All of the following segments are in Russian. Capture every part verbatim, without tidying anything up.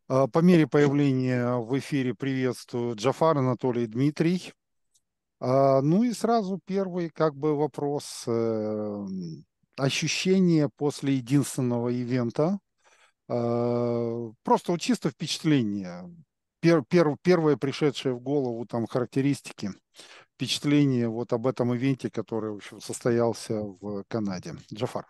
А, По мере появления в эфире приветствую Джафар, Анатолий, Дмитрий. А, Ну и сразу первый как бы вопрос. э, Ощущения после единственного ивента. А, Просто вот чисто впечатление. Пер- пер- Первое пришедшее в голову там характеристики, впечатление вот об этом ивенте, который, в общем, состоялся в Канаде. Джафар.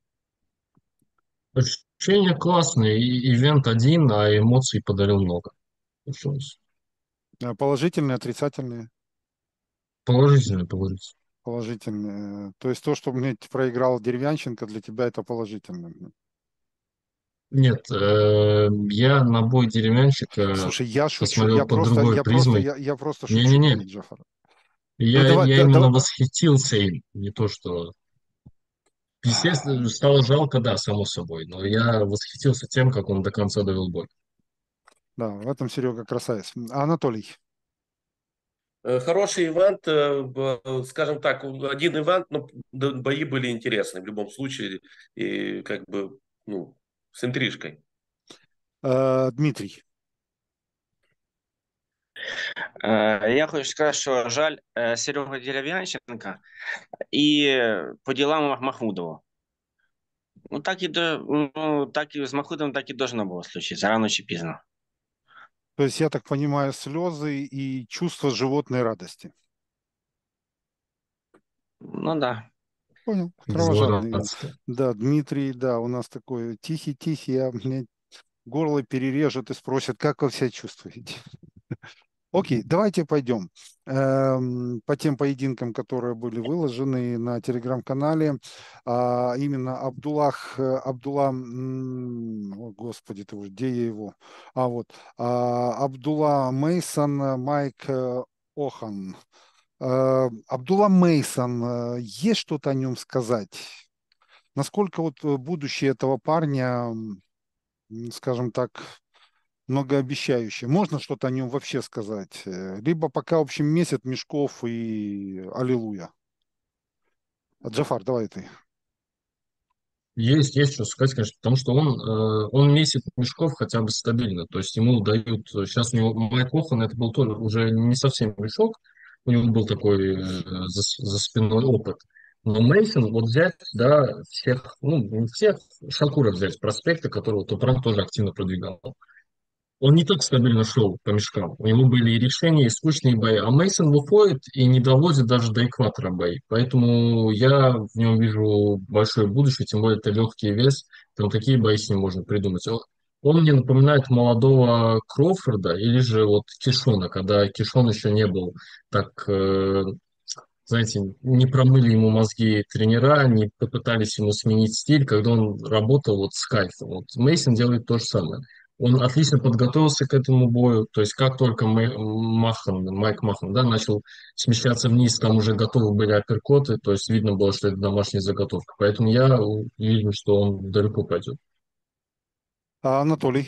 Ощущение классное. И ивент один, а эмоций подарил много. Получилось. А, Положительные, отрицательные? Положительно, положительно. Положительные. То есть то, что мне проиграл Деревянченко, для тебя это положительно. Нет, э, я на бой деревянщика Слушай, я шучу. посмотрел Я под просто, другой я просто, призмой. я, я просто шучу, Не-не-не, Джафар. Ну я, давай, я да, именно да, восхитился им. Не то, что... Естественно, стало жалко, да, само собой. Но я восхитился тем, как он до конца довел бой. да, в этом Серега красавец. А Анатолий. Э, Хороший ивент, э, б- скажем так, один ивент, но д- бои были интересны в любом случае и как бы, ну, с интрижкой. Э, Дмитрий. Е, Я хочу сказати, що жаль е, Сереги Дерев'янченка і е, по ділам Мах- Махмудова. Ну так і до, ну, так і з Махмудовим так і должно було случитися, рано чи пізно. То есть, я так понимаю, слезы и чувство животной радости. Ну да. Понял. Кровожадный ивент. Злорадство. Да, Дмитрий, да, у нас такой тихий-тихий, а мне горло перережет и спросят, как вы себя чувствуете. Окей, давайте пойдем эм, по тем поединкам, которые были выложены на телеграм-канале. А, именно Абдуллах, э, Абдулла, м, о, господи, ты уж, где я его? А вот, а, Абдулла Мейсон, Майк э, Охан. Э, Абдулла Мейсон, э, есть что-то о нем сказать? Насколько вот э, будущее этого парня, м, скажем так, многообещающее. Можно что-то о нем вообще сказать? Э, Либо пока, в общем, месяц мешков и аллилуйя. А, Джафар, давай ты. Есть, есть что сказать, конечно, потому что он, э, он месит мешков хотя бы стабильно. То есть ему дают... Сейчас у него Майк Охан, это был тоже уже не совсем мешок, у него был такой э, за, за спиной опыт. Но Мейсон, вот взять, да, всех, ну, не всех, Шакура взять, проспекта, которого Топрам тоже активно продвигал. Он не так стабильно шел по мешкам. У него были и решения, и скучные бои. А Мейсон выходит и не доводит даже до экватора бои. Поэтому я в нем вижу большое будущее, тем более это легкий вес. Там такие бои с ним можно придумать. Он, он мне напоминает молодого Кроуфорда или же вот Кишона, когда Кишон еще не был так, э, знаете, не промыли ему мозги тренера, не попытались ему сменить стиль, когда он работал вот с кайфом. Вот Мейсон делает то же самое. Он отлично подготовился к этому бою, то есть как только Мэй- Махан, Майк Махан, да, начал смещаться вниз, там уже готовы были апперкоты, то есть видно было, что это домашняя заготовка. Поэтому я уверен, что он далеко пойдет. А, Анатолий.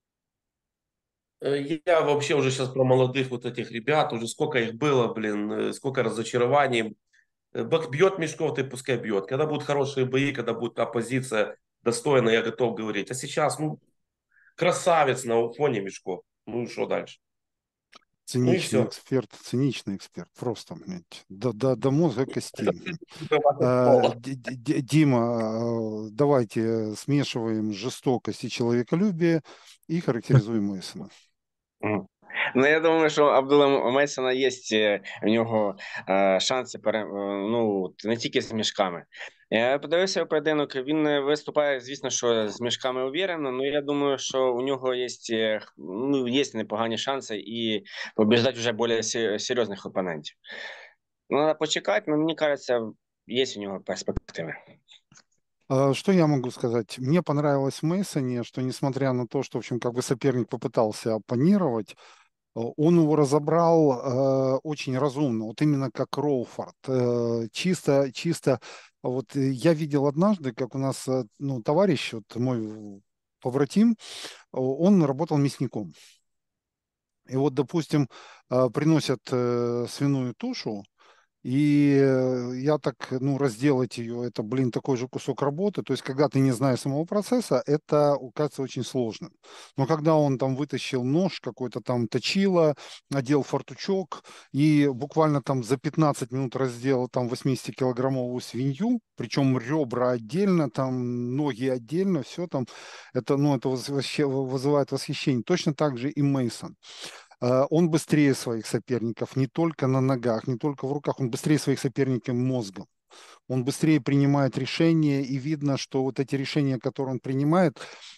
Э, Я вообще уже сейчас про молодых вот этих ребят, уже сколько их было, блин, э, сколько разочарований. Э, Бак бьет мешков, ты пускай бьет. Когда будут хорошие бои, когда будет оппозиция достойная, я готов говорить. А сейчас, ну, красавец на фоне мешков. Ну и что дальше? Ну и Циничный все. эксперт, циничный эксперт, просто, блядь, до, до, до мозга костей. А, Д- Д- Д- Дима, а, давайте смешиваем жестокость и человеколюбие и характеризуем Мейсона. Мгм. Ну, я думаю, що Абдула Мейсона є е, в нього е, шанси пере, е, ну, не тільки з мішками. Я подивився поєдинок, він е, виступає, звісно, що з мішками уверено, але я думаю, що у нього є, е, ну, є непогані шанси і побіждати вже більш се- серйозних опонентів. Ну, треба почекати, але мені кажеться, є у нього перспективи. А, Что я могу сказать? Мне понравилось в Мейсоне, что несмотря на то, что, в общем, как бы соперник попытался оппонировать, э, он его разобрал э, очень разумно, вот именно как Кроуфорд. Э, чисто, чисто, вот э, я видел однажды, как у нас, э, ну, товарищ, вот мой побратим, о- он работал мясником. И вот, допустим, э, приносят э, свиную тушу, И э, я так, ну, разделать ее, это, блин, такой же кусок работы. То есть, когда ты не знаешь самого процесса, это кажется очень сложным. Но когда он там вытащил нож, какой-то там точило, одел фартучок и буквально там за пятнадцать минут разделал там восьмидесятикилограммовую свинью, причем ребра отдельно, там ноги отдельно, все там, это, ну, это возвращ- вызывает восхищение. Точно так же и Мейсон. Э, Он быстрее своих соперников не только на ногах, не только в руках, он быстрее своих соперников мозгом. Он быстрее принимает решения, и видно, что вот эти решения, которые он принимает,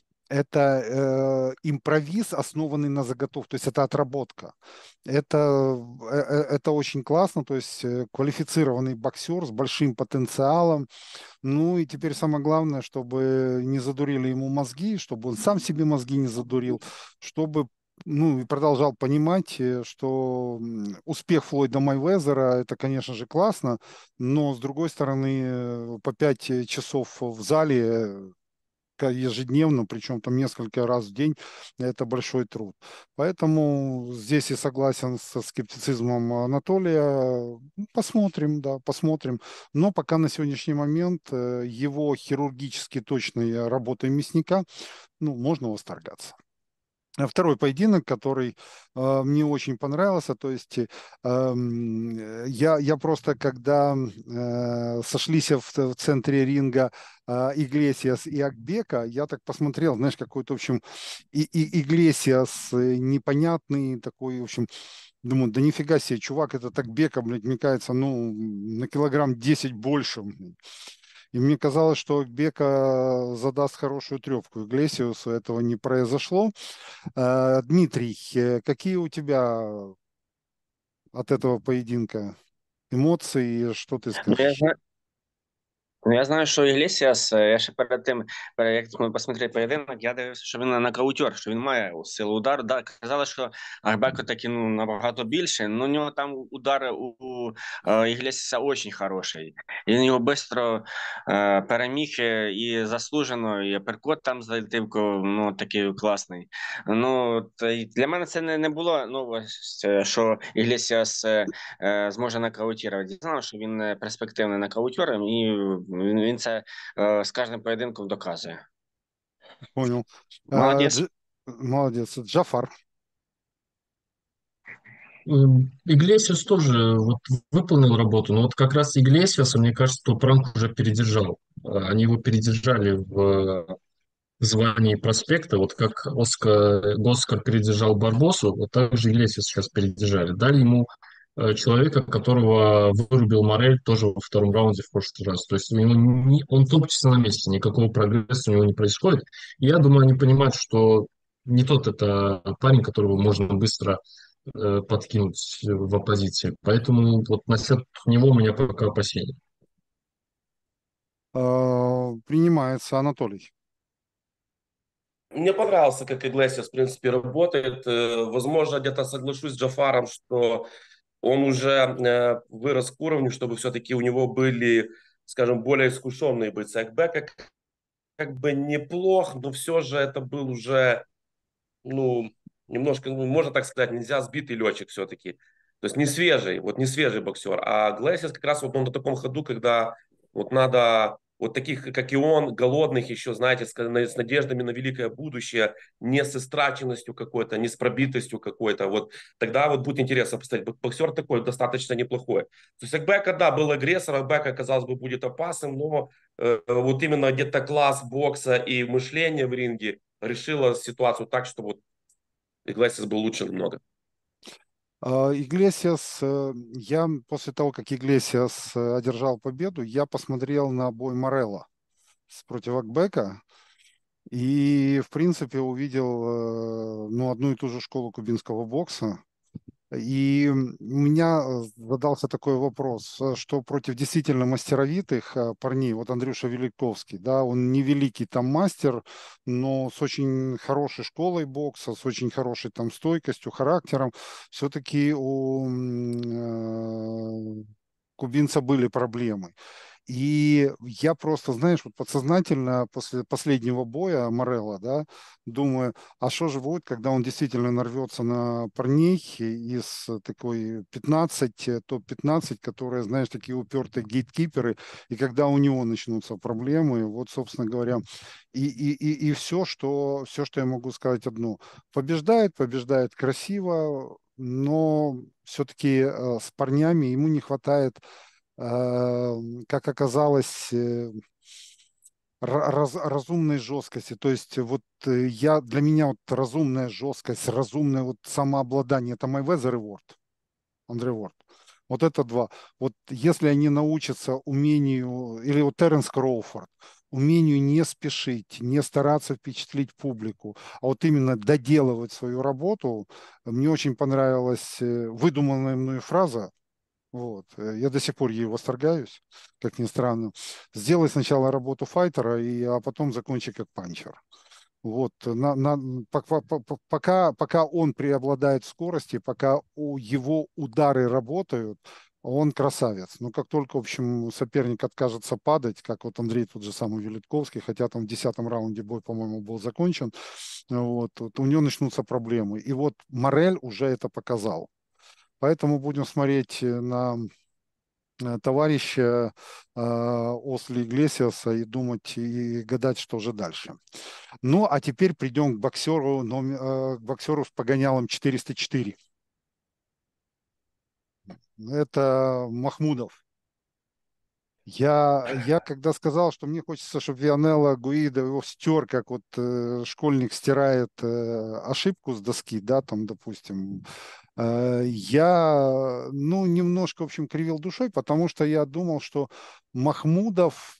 это э, импровиз, основанный на заготовке, то есть это отработка. Это, э, э, это очень классно, то есть э, квалифицированный боксер с большим потенциалом. Ну и теперь самое главное, чтобы не задурили ему мозги, чтобы он сам себе мозги не задурил, чтобы ну, и продолжал понимать, э, что м, успех Флойда Майвезера, это, конечно же, классно, но, с другой стороны, э, по пять э, часов в зале э, ка- ежедневно, причем там несколько раз в день, это большой труд. Поэтому здесь и согласен со скептицизмом Анатолия. Посмотрим, да, посмотрим. Но пока на сегодняшний момент э, его хирургически точной работой мясника, ну, можно восторгаться. А Второй поединок, который э, мне очень понравился, то есть э, м, э, я, я просто, когда э, сошлись в, в центре ринга э, Иглесиас и Акбека, я так посмотрел, знаешь, какой-то, в общем, и, и, Иглесиас э, непонятный такой, в общем, думаю, да нифига себе, чувак, это так Бека, блядь, мне кажется, ну, на килограмм десять больше. И мне казалось, что Бека задаст хорошую трепку. Иглесиусу этого не произошло. Э, Дмитрий, э, какие у тебя от этого поединка эмоции, что ты Ну, я скажешь? знаю, Ну, я знаю, що Іглесіас, е, я ще перед тим, перед як ми посмотрели поєдинок, я дивився, що він нокаутер, що він має силу удару. Да, казали, що Арбеко таки ну, набагато більше, але у нього там удар у, у е, Іглесіаса дуже хороший. Він його швидко е, переміг е, і заслужено, і аперкот там залетів, ко- ну, такий класний. Ну, та й для мене це не, не було новость, е, що Іглесіас е, е, зможе нокаутувати. Я знав, що він е, перспективний нокаутер, і він, він це е, з кожним поєдинком доказує. Понял. Э, Молодець. Дж- Молодец. Джафар. М, Иглесиас тоже вот выполнил работу, но вот как раз Иглесиаса, мне кажется, что Пранк уже передержал. А, Они его передержали в звании проспекта, вот как Оскар, Оскар передержал Барбосу, вот так же Иглесиас сейчас передержали. Дали ему э, человека, которого вырубил Морель тоже во втором раунде в прошлый раз. То есть у него не- он топчется на месте, никакого прогресса у него не происходит. И я думаю, они понимают, что не тот это парень, которого можно быстро э, подкинуть в оппозиции. Поэтому вот насчет него у меня пока опасения. Э, Принимается Анатолий. Мне понравился, как Иглесиас, в принципе, работает. Э, Возможно, где-то соглашусь с Джафаром, что он уже э, вырос к уровню, чтобы все-таки у него были, скажем, более искушенные бойцы. Акбека как, как бы неплох, но все же это был уже, ну, немножко, ну, можно так сказать, нельзя сбитый летчик все-таки. То есть не свежий, вот не свежий боксер. А Глэсис как раз вот он на таком ходу, когда вот надо вот таких, как и он, голодных еще, знаете, с, с надеждами на великое будущее, не с истраченностью какой-то, не с пробитостью какой-то. Вот тогда вот будет интересно посмотреть. Боксер такой достаточно неплохой. То есть Акбека, да, был агрессор, Акбека, казалось бы, будет опасным, но э, вот именно где-то класс бокса и мышления в ринге решила ситуацию так, что вот Иглесиас был лучше намного. А, Иглесиас, э, я после того, как Иглесиас э, одержал победу, я посмотрел на бой Морелла с против Акбека и, в принципе, увидел э, ну, одну и ту же школу кубинского бокса. И у меня э, задался такой вопрос, э, что против действительно мастеровитых э, парней, вот Андрюша Великовский, да, он не великий там мастер, но с очень хорошей школой бокса, с очень хорошей там стойкостью, характером, все-таки у м, э, кубинца были проблемы. И я просто, знаешь, вот подсознательно после последнего боя Морелла, да, думаю, а что же будет, когда он действительно нарвется на парней из такой пятнадцать, топ пятнадцать, которые, знаешь, такие упертые гейткиперы, и когда у него начнутся проблемы, вот, собственно говоря, и, и, и, и все, что, все, что я могу сказать одно. Побеждает, побеждает красиво, но все-таки э, с парнями ему не хватает, э, как оказалось, э, ра- раз- разумной жесткости. То есть вот э, я, для меня вот разумная жесткость, разумное вот самообладание — это Майвезер и Ворд, Андрей Ворд. Вот это два. Вот если они научатся умению, или вот Теренс Кроуфорд, умению не спешить, не стараться впечатлить публику, а вот именно доделывать свою работу. Мне очень понравилась э, выдуманная мною фраза. Вот. э, Я до сих пор ей восторгаюсь, как ни странно. Сделай сначала работу файтера, и, а потом закончи как панчер. Вот, на, на, пока, пока, пока он преобладает в скорости, пока у его удары работают, он красавец. Но как только, в общем, соперник откажется падать, как вот Андрей тот же самый Велитковский, хотя там в десятом раунде бой, по-моему, был закончен, вот, вот у него начнутся проблемы. И вот Морель уже это показал. Поэтому будем смотреть на э, товарища э, Осли Иглесиаса и думать и гадать, что же дальше. Ну, а теперь придем к боксеру, номер, э, к боксеру с погонялом четыреста четыре. Это Махмудов. Я, я когда сказал, что мне хочется, чтобы Вианелла Гуида его стер, как вот э, школьник стирает э, ошибку с доски, да, там, допустим, э, я, ну, немножко, в общем, кривил душой, потому что я думал, что Махмудов,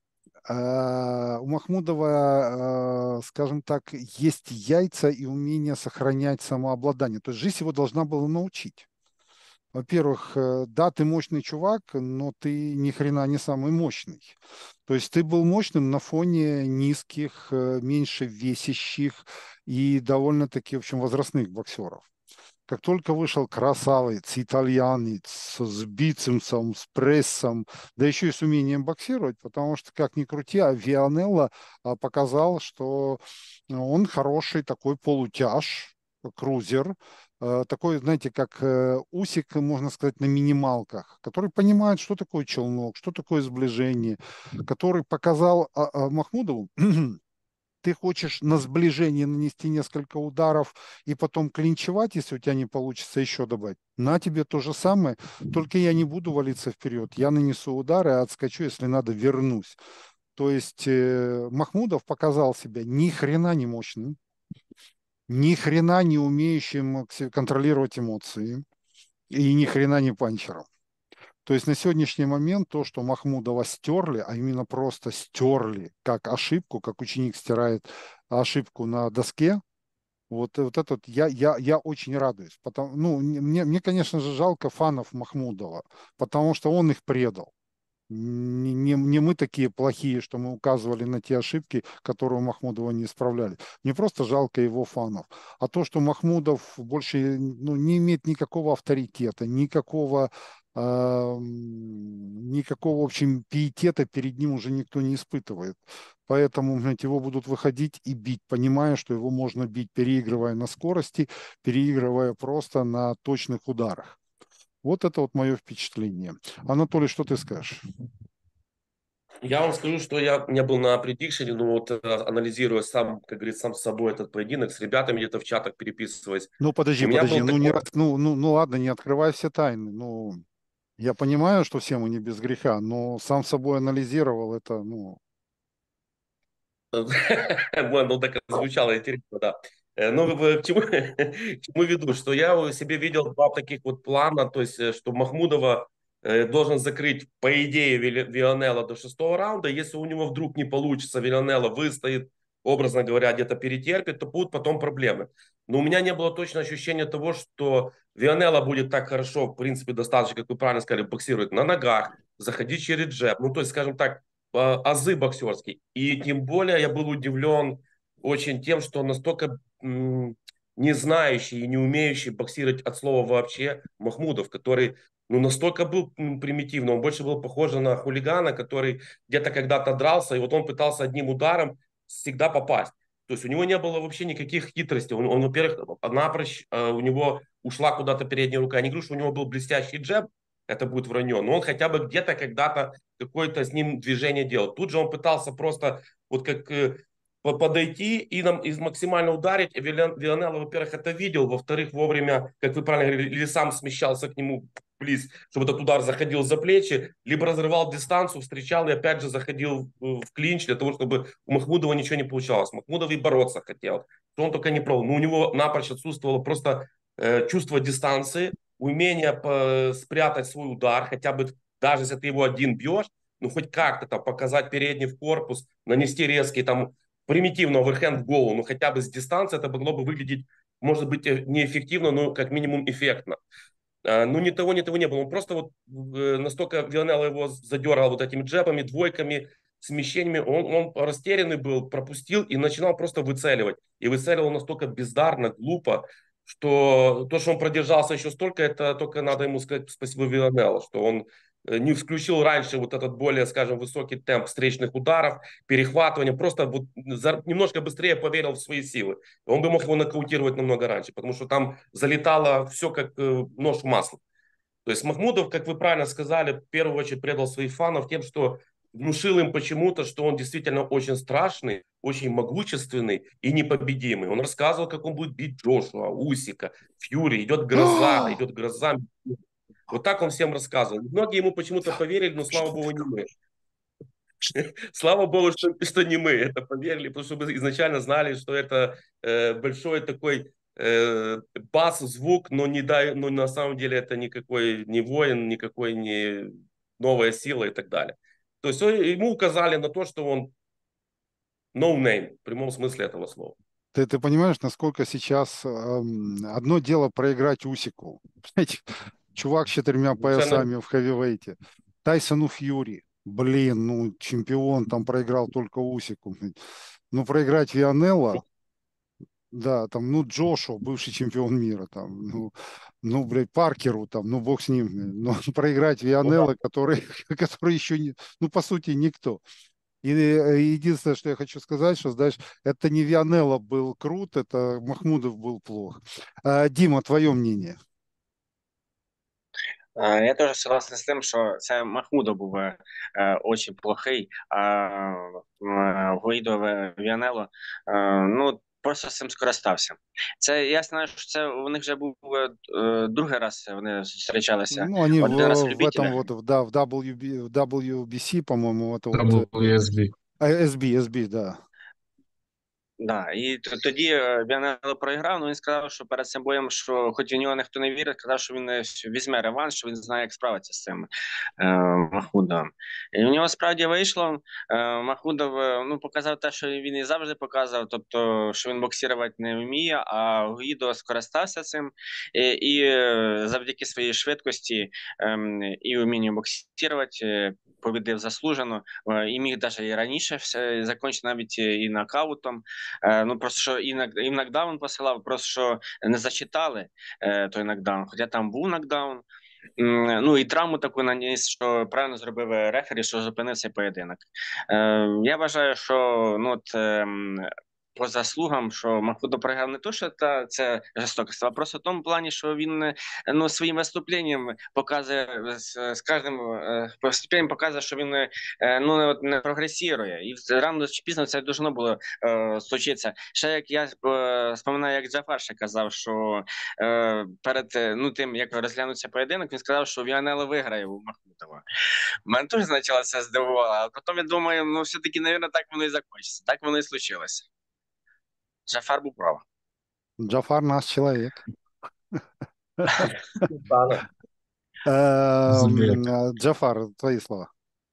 э, у Махмудова, э, скажем так, есть яйца и умение сохранять самообладание. То есть жизнь его должна была научить. Во-первых, э, да, ты мощный чувак, но ты ни хрена не самый мощный. То есть ты был мощным на фоне низких, э, меньше весящих и довольно-таки, в общем, возрастных боксеров. Как только вышел красавец, итальянец с бицепсом, с прессом, да еще и с умением боксировать, потому что, как ни крути, а Вианелло а, показал, что он хороший такой полутяж, крузер, э, такой, знаете, как э, Усик, можно сказать, на минималках, который понимает, что такое челнок, что такое сближение, который показал а, а, Махмудову, ты хочешь на сближение нанести несколько ударов и потом клинчевать, если у тебя не получится еще добавить, на тебе то же самое, только я не буду валиться вперед, я нанесу удары, а отскочу, если надо, вернусь. То есть э, Махмудов показал себя ни хрена не мощным, ни хрена не умеющим контролировать эмоции и ни хрена не панчером. То есть на сегодняшний момент то, что Махмудова стерли, а именно просто стерли, как ошибку, как ученик стирает ошибку на доске, вот, вот это вот я, я, я очень радуюсь. Потому, ну, мне, мне, конечно же, жалко фанов Махмудова, потому что он их предал. Не, не, не мы такие плохие, что мы указывали на те ошибки, которые у Махмудова не исправляли. Мне просто жалко его фанов. А то, что Махмудов больше ну, не имеет никакого авторитета, никакого, э, никакого, в общем, пиетета перед ним уже никто не испытывает. Поэтому, знаете, его будут выходить и бить, понимая, что его можно бить, переигрывая на скорости, переигрывая просто на точных ударах. Вот это вот мое впечатление. Анатолий, что ты скажешь? Я вам скажу, что я не был на предикшене, но вот э, анализируя сам, как говорится, сам с собой этот поединок, с ребятами где-то в чатах переписываясь, Ну, подожди, у меня подожди, был ну, не, такой... рас- ну, ну, ну ладно, не открывай все тайны. Ну, я понимаю, что все мы не без греха, но сам собой анализировал это, ну, Ну, так звучало интересно, да. Э, Ну, в- к чему, к чему веду? Что я у себе видел два таких вот плана, то есть, э, что Махмудова э, должен закрыть, по идее, Вили- Вилланелло до шестого раунда. Если у него вдруг не получится, Вилланелло выстоит, образно говоря, где-то перетерпит, то будут потом проблемы. Но у меня не было точно ощущения того, что Вионелло будет так хорошо, в принципе, достаточно, как вы правильно сказали, боксировать на ногах, заходить через джеб. Ну, то есть, скажем так, э, азы боксерские. И тем более я был удивлен очень тем, что он настолько м, не знающий и не умеющий боксировать от слова вообще Махмудов, который ну, настолько был м, примитивный, он больше был похож на хулигана, который где-то когда-то дрался, и вот он пытался одним ударом всегда попасть. То есть у него не было вообще никаких хитростей. Он, он, во-первых, напрочь э, у него ушла куда-то передняя рука. Я не говорю, что у него был блестящий джеб, это будет вранье, но он хотя бы где-то когда-то какое-то с ним движение делал. Тут же он пытался просто вот как э, по- подойти и, нам, и максимально ударить. И Виля- Вианелlo, во-первых, это видел, во-вторых, вовремя, как вы правильно говорили, или сам смещался к нему близ, чтобы этот удар заходил за плечи, либо разрывал дистанцию, встречал и опять же заходил в в клинч для того, чтобы у Махмудова ничего не получалось. Махмудов и бороться хотел, что он только не пробовал. Но у него напрочь отсутствовало просто э, чувство дистанции, умение по- спрятать свой удар, хотя бы даже если ты его один бьешь, ну хоть как-то там показать передний в корпус, нанести резкий там примитивный оверхенд в голову, ну хотя бы с дистанции это могло бы выглядеть, может быть, э, неэффективно, но как минимум эффектно. А, Ну, ни того, ни того не было. Он просто вот э, настолько Вионелло его задергал вот этими джебами, двойками, смещениями. Он, он растерянный был, пропустил и начинал просто выцеливать. И выцеливал настолько бездарно, глупо, что то, что он продержался еще столько, это только надо ему сказать спасибо Вионелло, что он э, не включил раньше вот этот более, скажем, высокий темп встречных ударов, перехватывания, просто вот за- немножко быстрее поверил в свои силы. Он бы мог его нокаутировать намного раньше, потому что там залетало все как э, нож в масло. То есть Махмудов, как вы правильно сказали, в первую очередь предал своих фанов тем, что внушил им почему-то, что он действительно очень страшный, очень могущественный и непобедимый. Он рассказывал, как он будет бить Джошуа, Усика, Фьюри, идет гроза, идет гроза. Вот так он всем рассказывал. Многие ему почему-то поверили, но слава богу, не мы. Слава богу, что, что не мы это поверили, потому что мы изначально знали, что это э, большой такой э, бас, звук, но, не дай, но на самом деле это никакой не воин, никакой не новая сила и так далее. То есть он- ему указали на то, что он no name в прямом смысле этого слова. Ты, ты понимаешь, насколько сейчас эм, одно дело проиграть Усику. Знаете, чувак с четырьмя Совершенно поясами в хэвивейте. Тайсону Фьюри. Блин, ну, чемпион там проиграл только Усику. Ну, проиграть Вианелло, да, там, ну, Джошу, бывший чемпион мира, там, ну, ну, блядь, Паркеру, там, ну, бог с ним, но проиграть ну да. Вианелло, который, который еще не, ну, по сути, никто. И э, единственное, что я хочу сказать, что, знаешь, это не Вианелло был крут, это Махмудов был плох. А, Дима, твое мнение? Е, Я теж согласен з тим, що це Махмудов був е, е, очень плохий, а е, Гуїдо Віанело, е, ну, просто з цим скористався. Це я знаю, що це у них вже був е, е, другий раз вони зустрічалися. Ну, они Один раз в в, в этом любителях. вот, в, да, в дабл ю би, в дабл ю би си, по-моему, это вот э, дабл ю эс би. эс би, эс би, да. Да, і т- тоді е, Віанело проіграв. Ну він сказав, що перед цим боєм, що хоч у нього ніхто не вірить, сказав, що він е, візьме реванш, що він знає, як справитися з цим е, Махмудом. І у нього справді вийшло. Е, Махмудов е, ну показав те, що він і завжди показав, тобто, що він боксувати не вміє, а Гуїдо скористався цим і, і е, завдяки своїй швидкості е, і вмінню боксувати. е, Побідив заслужено е, і міг навіть і раніше все закінчити навіть і нокаутом. Е, Ну просто що і нок- і нокдаун посилав, просто що не зачитали е, той нокдаун, хоча там був нокдаун. М, Ну і травму таку наніс, що правильно зробив е, рефері, що зупинив цей поєдинок. Е, Я вважаю, що ну от. ем, По заслугам, що Махмудов програв не то, що та це жорстокість, а просто в тому плані, що він е, ну своїм виступленням показує з, з кожним е, виступленням показує, що він е, ну не, от не прогресує, і рано чи пізно це должно було е, случитися. Ще як я е, споминаю, як Джафар ще казав, що е, перед е, ну тим, як розглянувся поєдинок, він сказав, що Віанело виграє у Махмутова. Мене теж спочатку це здивувало, а потім я думаю, ну все-таки, мабуть, так воно і закінчиться. Так воно і случилося. Джафар був прав. Джафар наш человек. Да. Эм, Забег. э, Джафар, твои слова.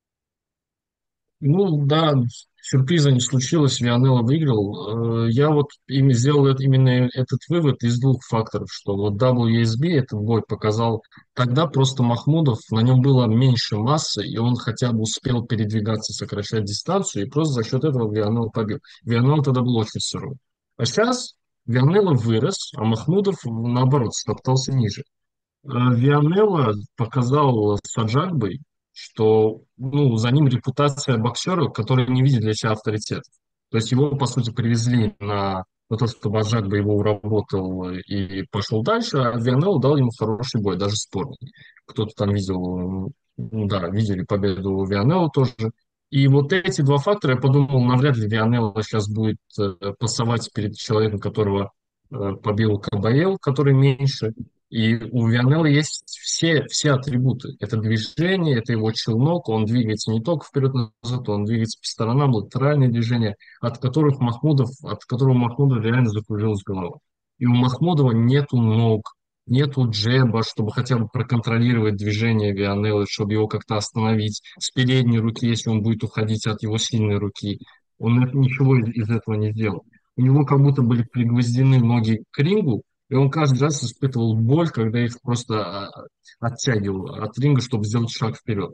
Ну да, сюрприза не случилось, Вианелlo выиграл. Э, Я вот ими сделал это- именно этот вывод из двух факторов, что вот дабл ю эс би этот бой показал, тогда просто Махмудов, на нем было меньше массы, и он хотя бы успел передвигаться, сокращать дистанцию, и просто за счет этого Вианелlo побил. Вианелlo тогда был очень сырой. А сейчас Вианелlo вырос, а Махмудов, наоборот, стоптался ниже. Э, Вианелlo показал с Аджагбой, что ну, за ним репутация боксера, который не видит для себя авторитет. То есть его, по сути, привезли на, на то, чтобы Аджагба его уработал и пошел дальше, а Вианелло дал ему хороший бой, даже спорный. Кто-то там видел, м, да, видели победу Вианелло тоже. И вот эти два фактора, я подумал, навряд ли Вианелло сейчас будет э, пасовать перед человеком, которого э, побил Кабаел, который меньше. И у Вианелла есть все, все атрибуты. Это движение, это его челнок, он двигается не только вперед-назад, он двигается по сторонам, латеральные движения, от которых Махмудов, от которого Махмудов реально закружилась голова. И у Махмудова нету ног, нету джеба, чтобы хотя бы проконтролировать движение Вианеллы, чтобы его как-то остановить с передней руки, если он будет уходить от его сильной руки. Он это- ничего из, из этого не сделал. У него как будто были пригвоздены ноги к рингу, и он каждый раз испытывал боль, когда их просто а, оттягивал от ринга, чтобы сделать шаг вперед.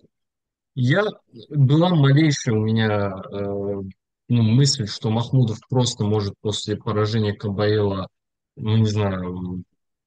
Я была малейшая у меня э, ну, мысль, что Махмудов просто может после поражения Кабаела, ну не знаю,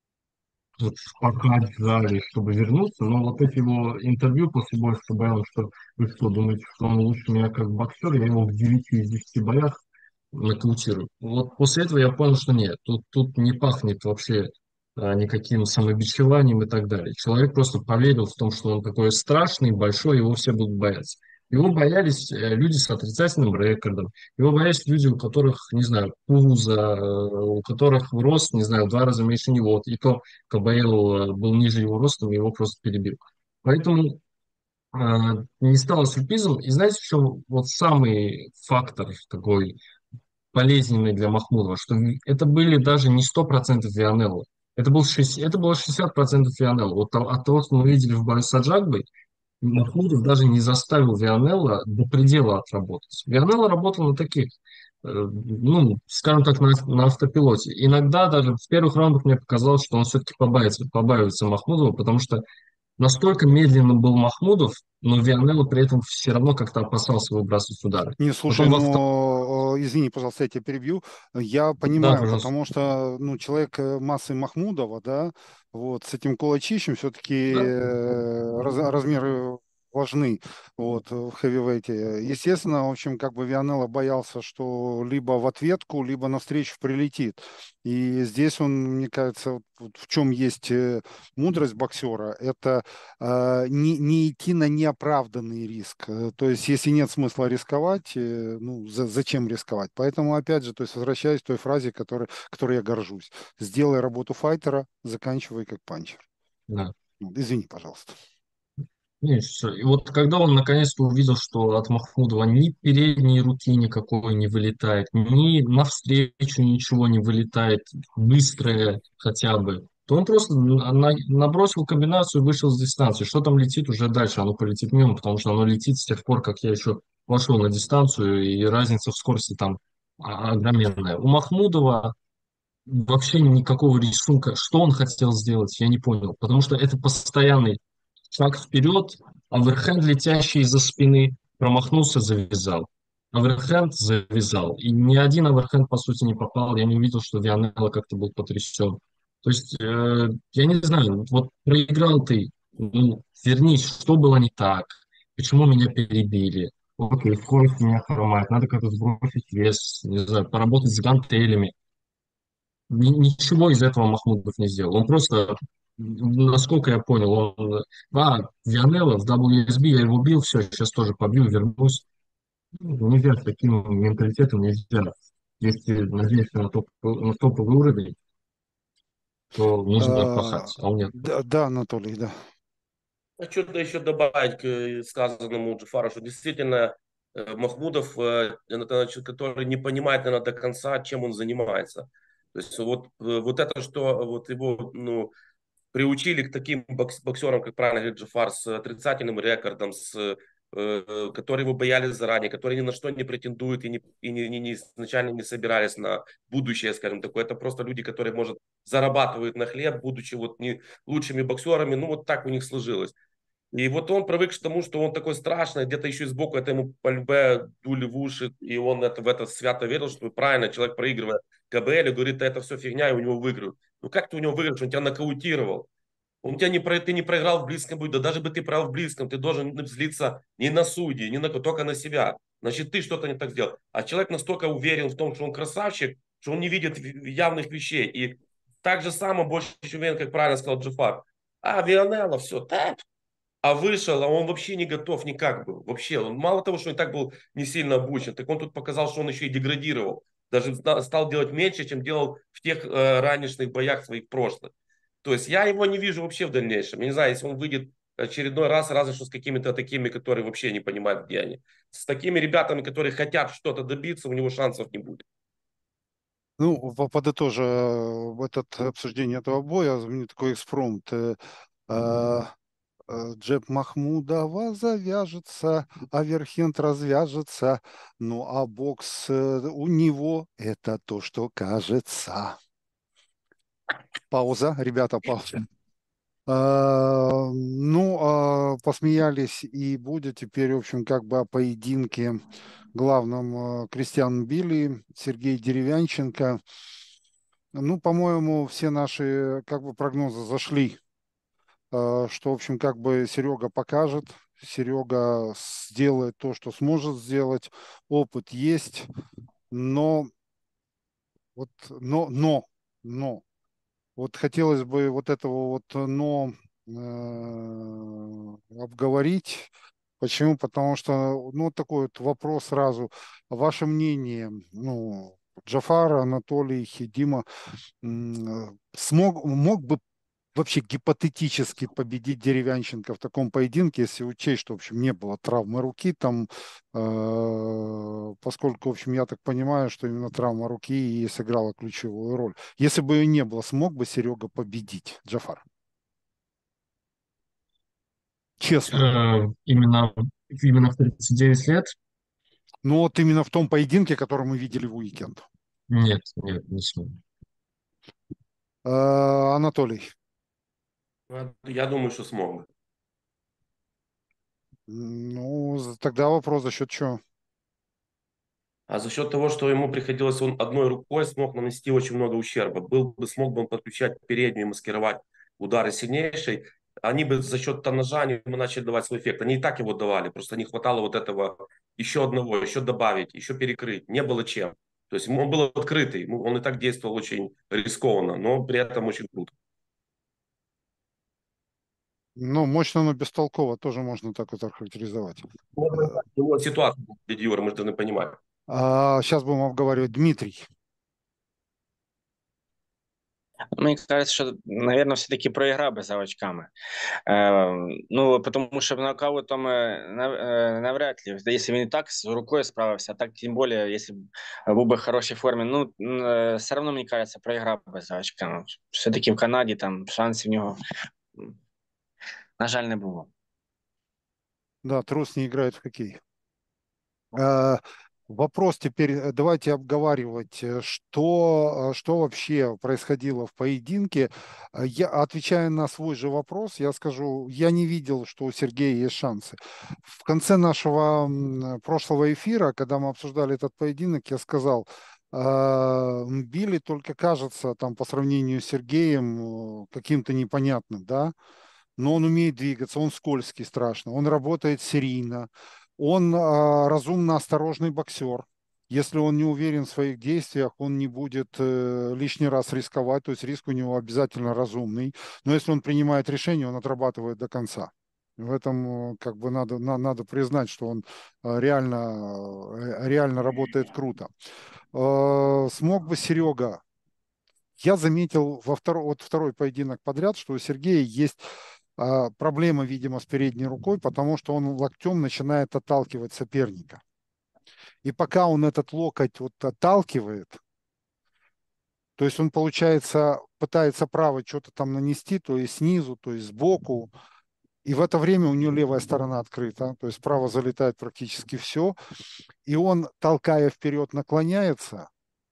вот скакать в зале, чтобы вернуться, но вот эти его интервью после боя с Кабаелом, что вы что, думаете, что он лучше меня как боксер, я его в девяти из десяти боях нокаутирую. Вот после этого я понял, что нет, тут, тут не пахнет вообще а, никаким самобичеванием и так далее. Человек просто поверил в том, что он такой страшный, большой, его все будут бояться. Его боялись э, люди с отрицательным рекордом, его боялись люди, у которых, не знаю, пузо, э, у которых рост, не знаю, в два раза меньше него. И то КБЛ был ниже его ростом, и его просто перебил. Поэтому э, не стало сюрпризом. И знаете, в чем вот самый фактор такой болезненный для Махмудова, что это были даже не сто процентов Вианелло. Это, был шестьдесят, это было шестьдесят процентов Вианелло. Вот от того, что мы видели в бою с Аджагбой, Махмудов даже не заставил Вианелла до предела отработать. Вианелло работал на таких, э, ну, скажем так, на, на автопилоте. Иногда даже в первых раундах мне показалось, что он все-таки побаивается, побаивается Махмудова, потому что настолько медленно был Махмудов, но Вианелло при этом все равно как-то опасался выбрасывать удары. Не, слушай, Потом во втором... ну, э, извини, пожалуйста, я тебя перебью. Я Да, понимаю, пожалуйста. потому что, ну, человек э, массы Махмудова, да, вот, с этим кулачищем все-таки Да. размеры важны, вот, в хэвивейте. Естественно, в общем, как бы Вианелло боялся, что либо в ответку, либо навстречу прилетит. И здесь он, мне кажется, вот, вот в чем есть э, мудрость боксера, это э, не, не идти на неоправданный риск. Э, То есть, если нет смысла рисковать, э, ну, за- зачем рисковать? Поэтому, опять же, то есть, возвращаюсь к той фразе, которой, которой я горжусь. Сделай работу файтера, заканчивай как панчер. Да. Вот, извини, пожалуйста. Не, всё. И вот когда он наконец-то увидел, что от Махмудова ни передней руки никакой не вылетает, ни навстречу ничего не вылетает, быстрое хотя бы, то он просто на- на- набросил комбинацию и вышел с дистанции. Что там летит уже дальше? Оно полетит мимо, потому что оно летит с тех пор, как я еще вошел на дистанцию, и разница в скорости там а- огроменная. У Махмудова вообще никакого рисунка. Что он хотел сделать, я не понял. Потому что это постоянный шаг вперед, оверхенд, летящий из-за спины, промахнулся, завязал. Оверхенд завязал. И ни один оверхенд, по сути, не попал. Я не увидел, что Вианелло как-то был потрясен. То есть, э, я не знаю, вот проиграл ты, ну, вернись, что было не так, почему меня перебили. Окей, скорость меня хромает, надо как-то сбросить вес, не знаю, поработать с гантелями. Ни- Ничего из этого Махмудов не сделал. Он просто, насколько я понял, он, а, Вианелlo в дабл ю эс би, я его бил, все, сейчас тоже побью, вернусь. Ну, нельзя с таким менталитетом, нельзя. Если надеешься на, топ, на топовый уровень, то нужно А, пахать, а он нет. да, да, Анатолий, да. А что-то еще добавить к э, сказанному Джафару, что действительно э, Махмудов, э, это человек, который не понимает, наверное, до конца, чем он занимается. То есть вот, э, вот это, что вот его, ну, приучили к таким бокс- боксерам, как правильно говорит Джафар, с отрицательным рекордом, с, э, э, которые его боялись заранее, которые ни на что не претендуют и, не, и не, не- не- изначально не собирались на будущее, скажем такое. Это просто люди, которые, может, зарабатывают на хлеб, будучи вот не лучшими боксерами. Ну, вот так у них сложилось. И вот он привык к тому, что он такой страшный, где-то еще и сбоку это ему по любе дули в уши, и он это, в это свято верил, что правильно, человек проигрывает КБЛ и говорит, это все фигня, и у него выиграют. Ну как ты у него выиграешь, он тебя нокаутировал. У тебя не, про- ты не проиграл в близком бою, да даже бы ты проиграл в близком, ты должен злиться не на судьи, не на только на себя. Значит, ты что-то не так сделал. А человек настолько уверен в том, что он красавчик, что он не видит явных вещей. И так же само больше уверен, как правильно сказал Джафар. А, Вионелло, все, так. А вышел, а он вообще не готов никак был. Вообще, он мало того, что и так был не сильно обучен, так он тут показал, что он еще и деградировал. Даже стал делать меньше, чем делал в тех э, ранешных боях своих прошлых. То есть я его не вижу вообще в дальнейшем. Я не знаю, если он выйдет очередной раз, разве что с какими-то такими, которые вообще не понимают, где они. С такими ребятами, которые хотят что-то добиться, у него шансов не будет. Ну, по- подытожа в этот обсуждение этого боя, у меня такой экспромт. э, э, э, Джеб Махмудова завяжется, а Верхент развяжется. Ну, а бокс э, у него это то, что кажется. Пауза, ребята, пауза. А, ну, а, посмеялись и будет теперь, в общем, как бы о поединке главном э, Кристиан Билли, Сергей Деревянченко. Ну, по-моему, все наши как бы прогнозы зашли, э, что, в общем, как бы Серега покажет, Серега сделает то, что сможет сделать, опыт есть, но вот, но, но, но, вот хотелось бы вот этого вот но э, обговорить. Почему? Потому что, ну, такой вот вопрос сразу. Ваше мнение, ну, Джафар, Анатолий, Дима, м, э, смог, мог бы вообще гипотетически победить Деревянченко в таком поединке, если учесть, что, в общем, не было травмы руки там, э, поскольку, в общем, я так понимаю, что именно травма руки и сыграла ключевую роль. Если бы ее не было, смог бы Серега победить Джафар? Честно. Э, именно, именно в тридцать девять лет? Но вот именно в том поединке, который мы видели в уикенд. Нет, нет, не смог. Э, Анатолий. Я думаю, что смог бы. Ну, з- тогда вопрос за счет чего? А за счет того, что ему приходилось, он одной рукой смог нанести очень много ущерба. Был бы, смог бы он подключать переднюю, маскировать удары сильнейшей, они бы за счет тоннажа они бы начали давать свой эффект. Они и так его давали, просто не хватало вот этого еще одного, еще добавить, еще перекрыть. Не было чем. То есть он был открытый, ему- он и так действовал очень рискованно, но при этом очень круто. Ну, мощно, но бестолково тоже можно так вот охарактеризовать. Вот его ситуация, дядя Юра, мы же должны понимать. А, сейчас будем обговаривать Дмитрий. Мне кажется, что, наверное, все-таки проиграл бы за очками. Э, ну, потому что нокаутом э, нав- э, навряд ли. Если бы не так с рукой справился, а так тем более, если б был бы в хорошей форме, ну, э, все равно, мне кажется, проиграл бы за очками. Все-таки в Канаді там шансів в нього, м, на жаль, не було. Да, трус не играет в хоккей. А, вопрос теперь, э, давайте обговаривать, э, что, э, что вообще происходило в поединке. А Я, отвечая на свой же вопрос, я скажу, я не видел, что у Сергея есть шансы. В конце нашего м, прошлого эфира, когда мы обсуждали этот поединок, я сказал, а, Билли только кажется там по сравнению с Сергеем э, каким-то непонятным, да, но он умеет двигаться, он скользкий страшно, он работает серийно, он а, разумно осторожный боксер. Если он не уверен в своих действиях, он не будет э, лишний раз рисковать, то есть риск у него обязательно разумный. Но если он принимает решение, он отрабатывает до конца. В этом э, как бы надо, на- надо признать, что он э, реально, э, реально работает круто. Э, смог бы Серега? Я заметил во второй, вот второй поединок подряд, что у Сергея есть а, проблема, видимо, с передней рукой, потому что он локтем начинает отталкивать соперника. И пока он этот локоть вот отталкивает, то есть он, получается, пытается право что-то там нанести, то есть снизу, то есть сбоку, и в это время у него левая сторона открыта, то есть справа залетает практически все, и он, толкая вперед, наклоняется,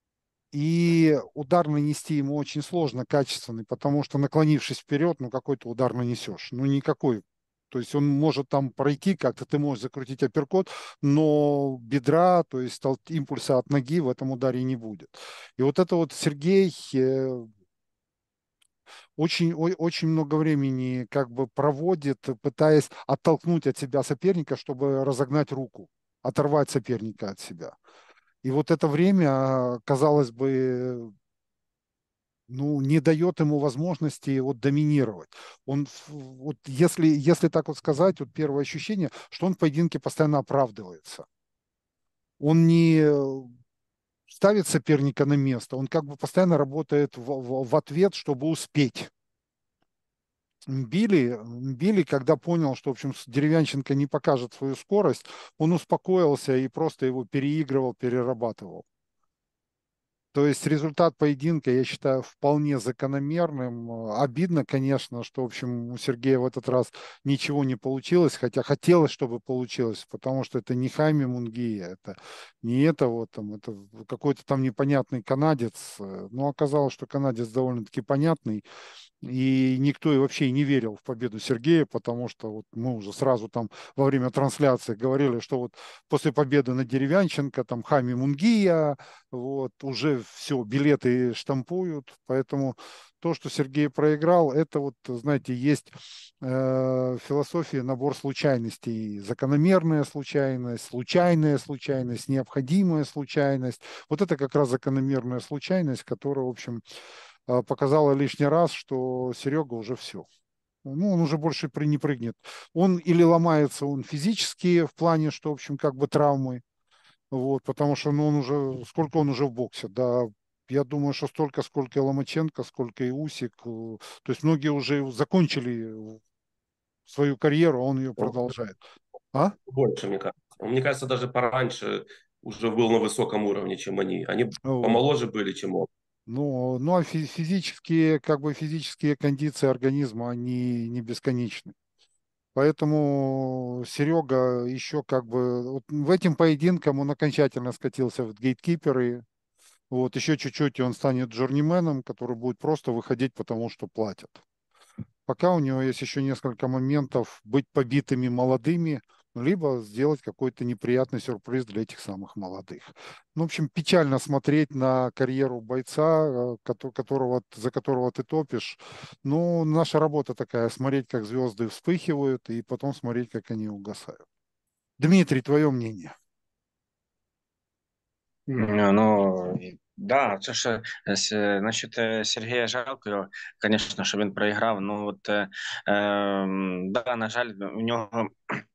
и удар нанести ему очень сложно, качественный, потому что, наклонившись вперед, ну какой то удар нанесешь? Ну никакой. То есть он может там пройти как-то, ты можешь закрутить апперкот, но бедра, то есть тол- импульса от ноги в этом ударе не будет. И вот это вот Сергей, э, очень, о- очень много времени как бы проводит, пытаясь оттолкнуть от себя соперника, чтобы разогнать руку, оторвать соперника от себя. И вот это время, казалось бы, ну, не дает ему возможности вот доминировать. Он, ф- вот если, если так вот сказать, вот первое ощущение, что он в поединке постоянно оправдывается. Он не ставит соперника на место, он как бы постоянно работает в, в- в ответ, чтобы успеть. Билли, Билли, когда понял, что, в общем, Деревянченко не покажет свою скорость, он успокоился и просто его переигрывал, перерабатывал. То есть результат поединка, я считаю, вполне закономерным. Э, Обидно, конечно, что, в общем, у Сергея в этот раз ничего не получилось, хотя хотелось, чтобы получилось, потому что это не Хайми Мунгия, это не это вот там, это какой-то там непонятный канадец. Э, Но оказалось, что канадец довольно-таки понятный, и никто и вообще не верил в победу Сергея, потому что вот мы уже сразу там во время трансляции говорили, что вот после победы над Деревянченко, там Хами Мунгия, вот уже все, билеты штампуют. Поэтому то, что Сергей проиграл, это вот, знаете, есть э, философия набор случайностей. Закономерная случайность, случайная случайность, необходимая случайность. Вот это как раз закономерная случайность, которая, в общем, а, показала лишний раз, что Серега уже все. Ну, он уже больше при- не прыгнет. Он или ломается он физически в плане, что, в общем, как бы травмы, вот, потому что ну, он уже, сколько он уже в боксе, да, я думаю, что столько, сколько и Ломаченко, сколько и Усик, э, то есть многие уже закончили свою карьеру, а он ее Он продолжает. А? больше, мне кажется. Он, мне кажется, даже пораньше уже был на высоком уровне, чем они. Они Вот. помоложе были, чем он. Ну, ну а фи- физические, как бы физические кондиции организма, они не бесконечны. Поэтому Серега еще как бы вот в этим поединкам он окончательно скатился в гейткиперы. Вот еще чуть-чуть и он станет джорнименом, который будет просто выходить, потому что платят. Пока у него есть еще несколько моментов быть побитыми молодыми, либо сделать какой-то неприятный сюрприз для этих самых молодых. Ну, в общем, печально смотреть на карьеру бойца, э, кото- которого, за которого ты топишь. Ну, наша работа такая, смотреть, как звезды вспыхивают, и потом смотреть, как они угасают. Дмитрий, твое мнение? М, Ну, і- да, це ж е, с- насчет е, Сергія жалко його, звісно, що він проіграв. Ну, от, е, ем, да, на жаль, у нього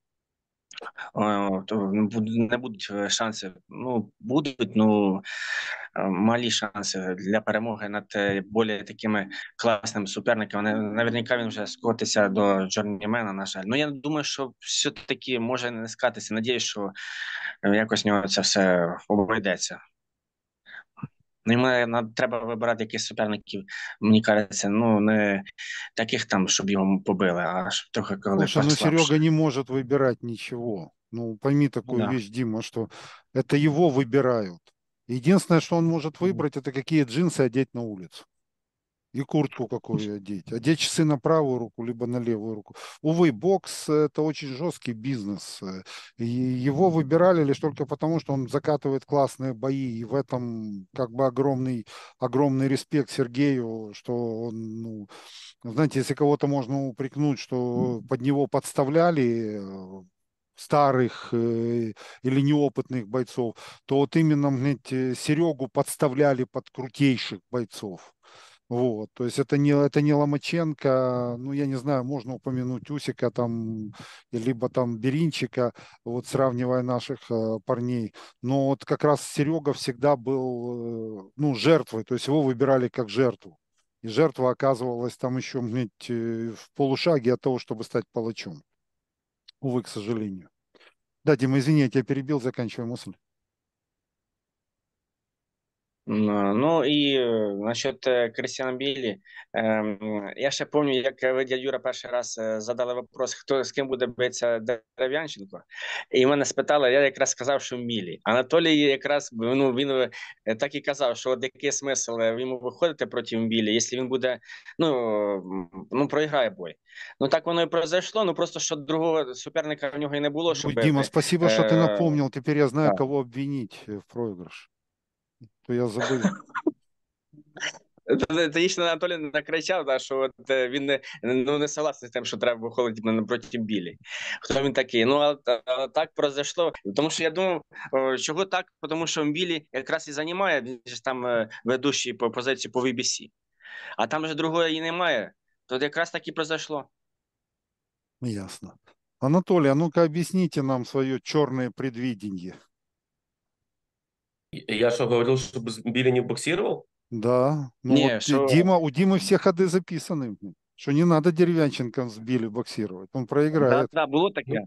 е, то не буд- не будуть е, шанси. Ну, будуть, ну, е, малі шанси для перемоги над е, більш такими класними суперниками. Не- Наверняка він вже скотиться до Джорнімена, на жаль. Ну, я думаю, що все-таки може не скатися. Надіюсь, що е, якось в нього це все обійдеться. Ну, йому на- треба вибирати якихось суперників, мені кажеться, ну не таких там, щоб його побили, а щоб трохи коли Слушай, ну послабше. Серега не может выбирать ничего. Ну, пойми Ну такую да. вещь, Дима, что это его выбирают. Единственное, что он может Мгм. выбрать, это какие джинсы одеть на улицу. И куртку какую одеть. Одеть часы на правую руку, либо на левую руку. Увы, бокс– это очень жесткий бизнес. Э, И его выбирали лишь только потому, что он закатывает классные бои. И в этом как бы огромный, огромный респект Сергею, что он, ну, знаете, если кого-то можно упрекнуть, что под него подставляли э, старых э, или неопытных бойцов, то вот именно, знаете, Серегу подставляли под крутейших бойцов. Вот, то есть это не, это не Ломаченко, ну, я не знаю, можно упомянуть Усика там, либо там Беринчика, вот сравнивая наших э, парней. Но вот как раз Серега всегда был, э, ну, жертвой, то есть его выбирали как жертву. И жертва оказывалась там еще, блядь, э, в полушаге от того, чтобы стать палачом. Увы, к сожалению. Да, Дима, извини, я тебя перебил, заканчивай мысль. Ну ну, і е, насчет е, Крістіана Білі, ем, я ще пам'ятаю, як ви, дядь Юра, перший раз е, задали вопрос, хто з ким буде битися Дерев'янченко, і мене спитали, я якраз сказав, що Мілі. Анатолій якраз, ну, він е, так і казав, що от який смисл е, йому виходити проти Мілі, якщо він буде, ну, м, ну, проіграє бой. Ну, так воно і произошло, ну, просто, що другого суперника в нього і не було, Ну, щоб Дима, бити. спасибо, что ты Е, напомнил. Теперь я знаю, да. кого обвинить э, в проигрыше. То я забыл. Тоді Анатолій накричав, да, що от е, він не, ну, не согласний з тим, що треба виходити напроти Білі. Хто він такий? Ну, а, а так произошло. Тому що я думав, о, чого так? Тому що Білі якраз і займає, він ж там е, ведучий по позиції по ві бі сі. А там же другої і немає. То якраз так і произошло. Ясно. Анатолий, а ну-ка объясните нам свое черное предвидение. Я что, говорил, чтобы Билли не боксировал? Да, ну Ні, вот э, що Дима, у Димы все ходы записаны, что не надо Деревянченко с Билли боксировать, он да, проиграет. да, було таке.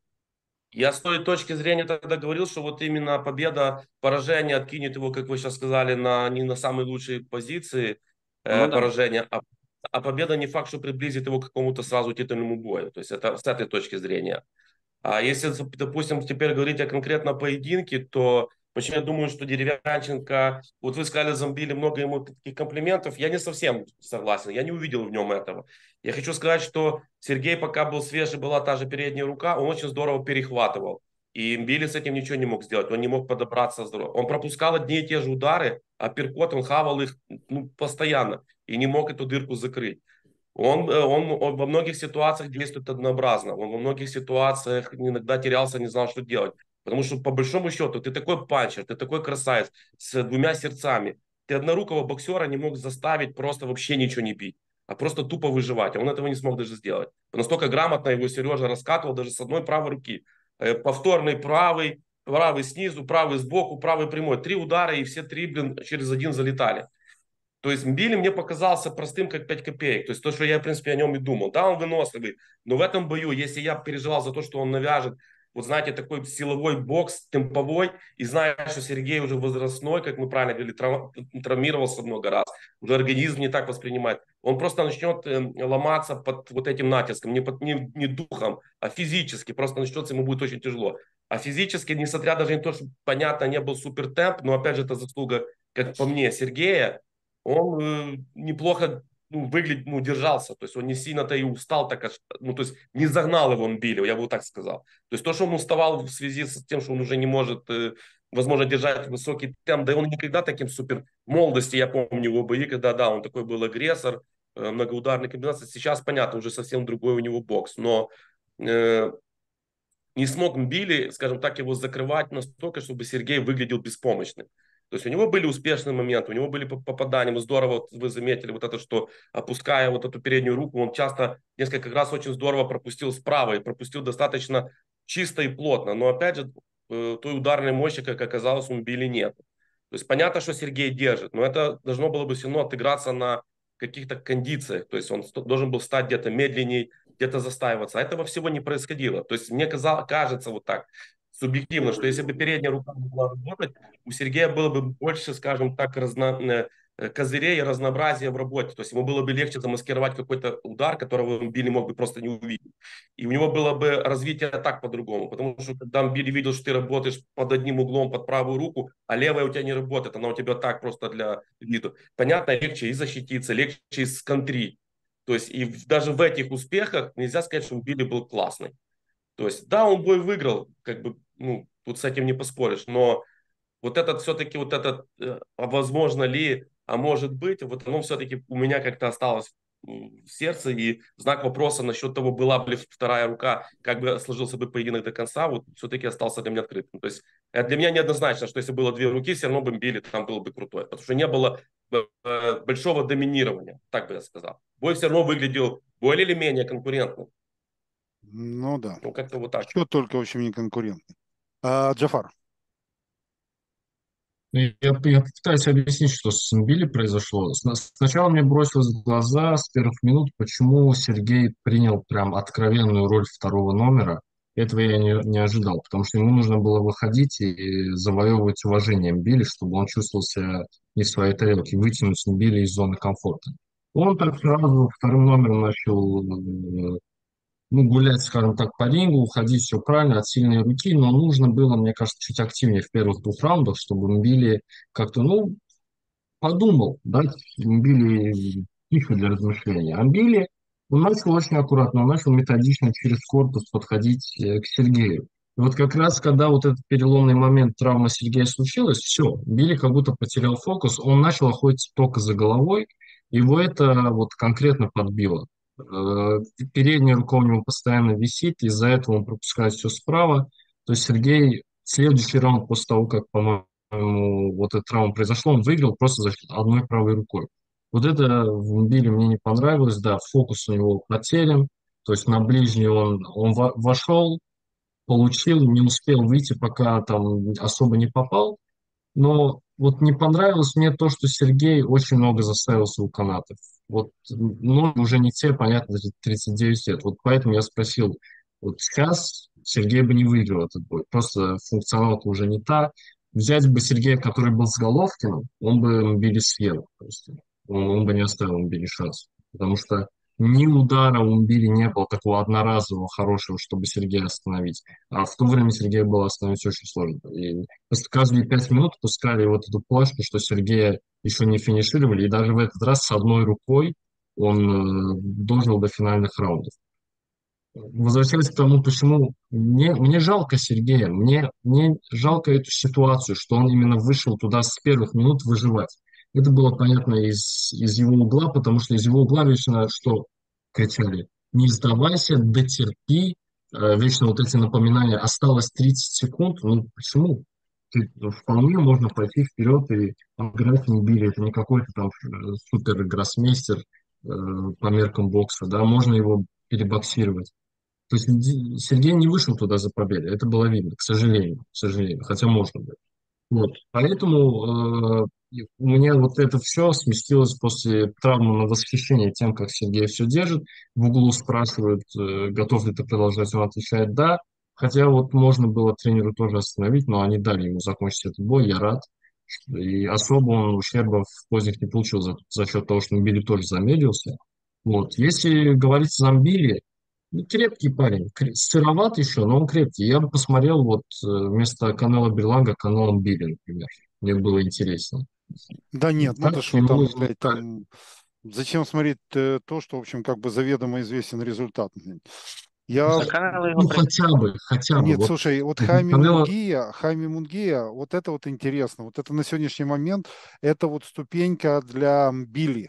Я с той точки зрения тогда говорил, что вот именно победа, поражение откинет его, как вы сейчас сказали, на, не на самые лучшие позиции э, Ну да. поражения, а, а победа не факт, что приблизит его к какому-то сразу титульному бою. То есть это с этой точки зрения. А если, допустим, теперь говорить о конкретном поединке, то почему я думаю, что Деревянченко, вот вы сказали, Замбили много ему таких комплиментов, я не совсем согласен, я не увидел в нем этого. Я хочу сказать, что Сергей, пока был свежий, была та же передняя рука, он очень здорово перехватывал. И Билли с этим ничего не мог сделать, он не мог подобраться здорово. Он пропускал одни и те же удары, а перкот, он хавал их ну, постоянно и не мог эту дырку закрыть. Он, э, он, он во многих ситуациях действует однообразно. Он во многих ситуациях иногда терялся, не знал, что делать. Потому что, по большому счету, ты такой панчер, ты такой красавец с двумя сердцами. Ты однорукого боксера не мог заставить просто вообще ничего не бить, а просто тупо выживать. А он этого не смог даже сделать. Настолько грамотно его Сережа раскатывал даже с одной правой руки. Э, Повторный правый, правый снизу, правый сбоку, правый прямой. Три удара, и все три, блин, через один залетали. То есть Билли мне показался простым, как пять копеек. То есть то, что я, в принципе, о нем и думал. Да, он выносливый, но в этом бою, если я переживал за то, что он навяжет, вот знаете, такой силовой бокс, темповой, и зная, что Сергей уже возрастной, как мы правильно говорили, трав... травмировался много раз, уже организм не так воспринимает, он просто начнет э, ломаться под вот этим натиском, не, под, не, не духом, а физически, просто начнется, ему будет очень тяжело. А физически, несмотря даже не то, что, понятно, не был супер темп, но опять же, это заслуга, как по мне, Сергея, он э, неплохо ну, выглядит, ну, держался, то есть он не сильно-то и устал, так аж, ну, то есть не загнал его он Билли, я бы вот так сказал. То есть то, что он уставал в связи с тем, что он уже не может, э, возможно, держать высокий темп, да и он никогда таким супер, в молодости, я помню его бои, когда, да, он такой был агрессор, э, многоударный комбинации, сейчас, понятно, уже совсем другой у него бокс, но э, не смог Билли, скажем так, его закрывать настолько, чтобы Сергей выглядел беспомощным. То есть у него были успешные моменты, у него были попадания. Мы здорово, вот вы заметили, вот это, что опуская вот эту переднюю руку, он часто несколько раз очень здорово пропустил справа и пропустил достаточно чисто и плотно. Но опять же, э, той ударной мощи, как оказалось, у Билли нет. То есть понятно, что Сергей держит, но это должно было бы все равно отыграться на каких-то кондициях. То есть он должен был стать где-то медленнее, где-то застаиваться. А этого всего не происходило. То есть мне казалось, кажется вот так, субъективно, что если бы передняя рука могла работать, у Сергея было бы больше, скажем так, разно, э, козырей и разнообразия в работе. То есть ему было бы легче замаскировать какой-то удар, которого Билли мог бы просто не увидеть. И у него было бы развитие так по-другому. Потому что когда Билли видел, что ты работаешь под одним углом, под правую руку, а левая у тебя не работает, она у тебя так просто для виду. Понятно, легче и защититься, легче и сконтрить. То есть и даже в этих успехах нельзя сказать, что Билли был классный. То есть да, он бой выиграл, как бы, ну, тут с этим не поспоришь, но вот этот все-таки, вот этот, э, а возможно ли, а может быть, вот оно все-таки у меня как-то осталось в сердце, и знак вопроса насчет того, была бы ли вторая рука, как бы сложился бы поединок до конца, вот все-таки остался для меня открытым. То есть это для меня неоднозначно, что если было две руки, все равно бы Билли там было бы крутой, потому что не было э, большого доминирования, так бы я сказал. Бой все равно выглядел более или менее конкурентным. Ну да. Ну, как-то вот так. Счет только, в общем, не конкурентный. А, Джафар. Ну, Я, я пытаюсь объяснить, что с Билли произошло. Сна- Сначала мне бросилось в глаза с первых минут, почему Сергей принял прям откровенную роль второго номера. Этого я не, не ожидал, потому что ему нужно было выходить и завоевывать уважением Билли, чтобы он чувствовал себя не в своей тарелке, вытянуть Билли из зоны комфорта. Он так сразу вторым номером начал э, ну, гулять, скажем так, по рингу, уходить все правильно от сильной руки, но нужно было, мне кажется, чуть активнее в первых двух раундах, чтобы Мбили как-то, ну, подумал, дать Мбили тихо для размышления. А Мбили, он начал очень аккуратно, он начал методично через корпус подходить э, к Сергею. И вот как раз, когда вот этот переломный момент травмы Сергея случилась, все, Билли как будто потерял фокус, он начал охотиться только за головой, его это вот конкретно подбило. Э, Передняя рука у него постоянно висит, из-за этого он пропускает все справа. То есть Сергей следующий раунд после того, как, по-моему, вот эта травма произошла, он выиграл просто за счет одной правой рукой. Вот это в Билли мне не понравилось, да, фокус у него потерян, то есть на ближний он, он во- вошел, получил, не успел выйти, пока там особо не попал. Но вот не понравилось мне то, что Сергей очень много заставился у канатов. Вот, ну, уже не те, понятно, тридцать девять лет. Вот поэтому я спросил, вот сейчас Сергей бы не выиграл этот бой. Просто функционалка уже не та. Взять бы Сергея, который был с Головкиным, он бы Мбили съел. То есть он, он бы не оставил Мбили шанс. Потому что ни удара у Мбили не было такого одноразового хорошего, чтобы Сергея остановить. А в то время Сергея было остановить очень сложно. И просто каждые пять минут пускали вот эту плашку, что Сергея еще не финишировали, и даже в этот раз с одной рукой он э, дожил до финальных раундов. Возвращаясь к тому, почему мне, мне жалко Сергея, мне, мне жалко эту ситуацию, что он именно вышел туда с первых минут выживать. Это было понятно из, из его угла, потому что из его угла вечно что кричали: не сдавайся, дотерпи, э, вечно вот эти напоминания, осталось тридцать секунд, ну почему? Ты, ну, вполне можно пойти вперед и обыграть Нибили, это не какой-то там э, супер гроссмейстер э, по меркам бокса, да, можно его перебоксировать. То есть Ди- Сергей не вышел туда за победой, это было видно, к сожалению, к сожалению, хотя можно было. Вот. Поэтому э, и у меня вот это все сместилось после травмы на восхищение тем, как Сергей все держит. В углу спрашивают, э, готов ли ты продолжать, он отвечает «да». Хотя вот можно было тренеру тоже остановить, но они дали ему закончить этот бой, я рад. И особо он ущерба в поздних не получил за, за счет того, что Мбили тоже замедлился. Вот. Если говорить о Замбили, ну, крепкий парень, кре- сыроват еще, но он крепкий. Я бы посмотрел вот э, вместо канала Берланга канал Мбили, например. Мне было интересно. Да нет, ну Так ты что ему там, блядь, там... Зачем смотреть э, то, что, в общем, как бы заведомо известен результат? Я... За канал його ну хотя бы, хотя бы Нет, вот слушай, вот Хайми Канelo, Мунгия, Хайми Мунгия, вот это вот интересно. Вот это на сегодняшний момент, это вот ступенька для Билли.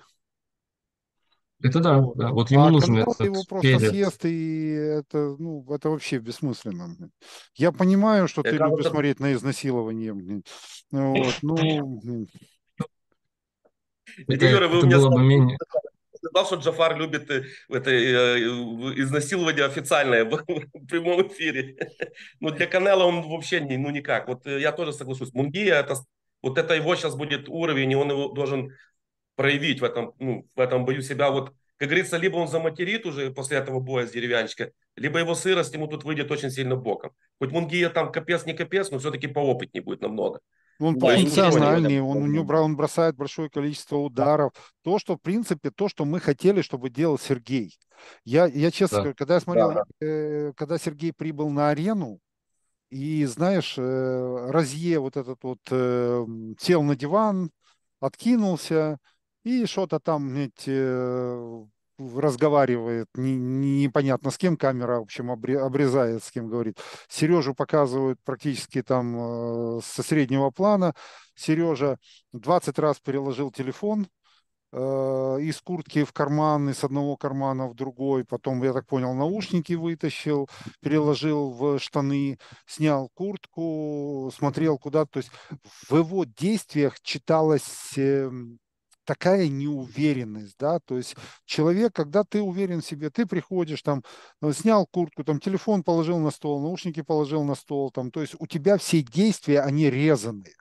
это да, Вот. да, вот ему А нужен Канelo этот его просто перец. съест, и это, ну, это вообще бессмысленно. Я понимаю, что Мне ты любишь кажется, смотреть на изнасилование. блин. Вот, ну, блин. дядя Это, Юра, вы у это меня было бы сказали, менее. сказал, что Джафар любит э, это э, изнасилование официальное в, в прямом эфире. Ну, для Канела он вообще не, ну никак. Вот э, я тоже соглашусь. Мунгия, это, с- вот это его сейчас будет уровень, и он его должен проявить в этом, ну, в этом бою себя. Вот, как говорится, либо он заматерит уже после этого боя с деревянчика, либо его сырость ему тут выйдет очень сильно боком. Хоть Мунгия там капец не капец, но все-таки поопытнее будет намного. Он То Да, есть ничего не интересно функциональный, будет. он, у него бра- он бросает большое количество ударов. То, что, в принципе, то, что мы хотели, чтобы делал Сергей. Я, я честно Да. скажу, когда я смотрел, Да, да. э, когда Сергей прибыл на арену, и, знаешь, э, Розье вот этот вот э, сел на диван, откинулся и что-то там, знаете, э, разговаривает, не- не- непонятно с кем, камера, в общем, обре- обрезает, с кем говорит. Сережу показывают практически там э, со среднего плана. Сережа двадцать раз переложил телефон, э, из куртки в карман, из одного кармана в другой. Потом, я так понял, наушники вытащил, переложил в штаны, снял куртку, смотрел куда-то. То есть в его действиях читалась э, такая неуверенность, да, то есть человек, когда ты уверен в себе, ты приходишь там, э, снял куртку, там телефон положил на стол, наушники положил на стол, там, то есть у тебя все действия, они резаные.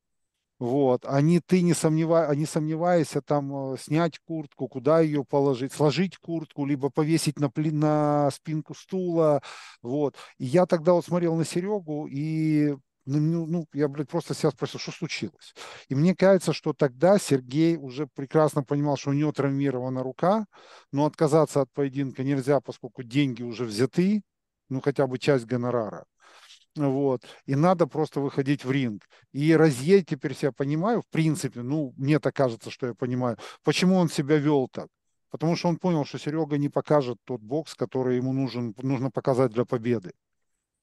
Вот, они, ты не сомневай, они сомневаешься там э, снять куртку, куда ее положить, сложить куртку, либо повесить на, пли- на спинку стула, вот. И я тогда вот смотрел на Серегу и ну, ну, ну, я, блядь, просто себя спросил, что случилось. И мне кажется, что тогда Сергей уже прекрасно понимал, что у него травмирована рука, но отказаться от поединка нельзя, поскольку деньги уже взяты, ну, хотя бы часть гонорара. Вот. И надо просто выходить в ринг. И Розье теперь себя понимаю, в принципе, ну, мне так кажется, что я понимаю, почему он себя вел так. Потому что он понял, что Серега не покажет тот бокс, который ему нужен, нужно показать для победы.